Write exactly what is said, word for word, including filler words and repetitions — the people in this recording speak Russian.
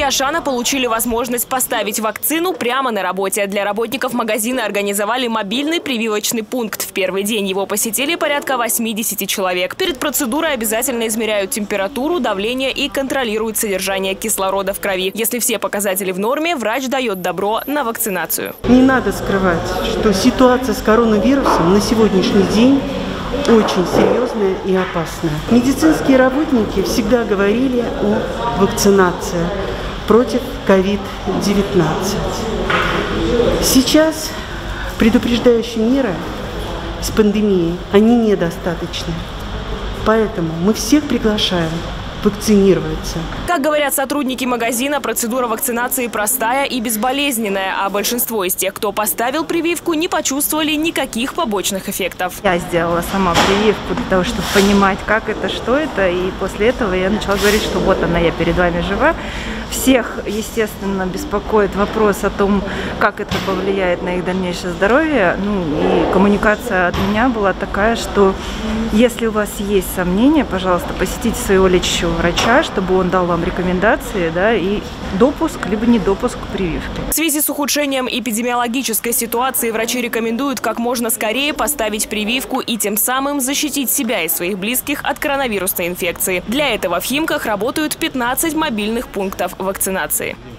Ашана получили возможность поставить вакцину прямо на работе. Для работников магазина организовали мобильный прививочный пункт. В первый день его посетили порядка восьмидесяти человек. Перед процедурой обязательно измеряют температуру, давление и контролируют содержание кислорода в крови. Если все показатели в норме, врач дает добро на вакцинацию. Не надо скрывать, что ситуация с коронавирусом на сегодняшний день очень серьезная и опасная. Медицинские работники всегда говорили о вакцинации против ковид девятнадцать. Сейчас предупреждающие меры с пандемией, они недостаточны. Поэтому мы всех приглашаем вакцинироваться. Как говорят сотрудники магазина, процедура вакцинации простая и безболезненная, а большинство из тех, кто поставил прививку, не почувствовали никаких побочных эффектов. Я сделала сама прививку для того, чтобы понимать, как это, что это, и после этого я начала говорить, что вот она, я перед вами жива. Всех, естественно, беспокоит вопрос о том, как это повлияет на их дальнейшее здоровье. Ну, и коммуникация от меня была такая, что если у вас есть сомнения, пожалуйста, посетите своего лечащего врача, чтобы он дал вам рекомендации, да, и допуск, либо не допуск к прививке. В связи с ухудшением эпидемиологической ситуации врачи рекомендуют как можно скорее поставить прививку и тем самым защитить себя и своих близких от коронавирусной инфекции. Для этого в Химках работают пятнадцать мобильных пунктов вакцинации.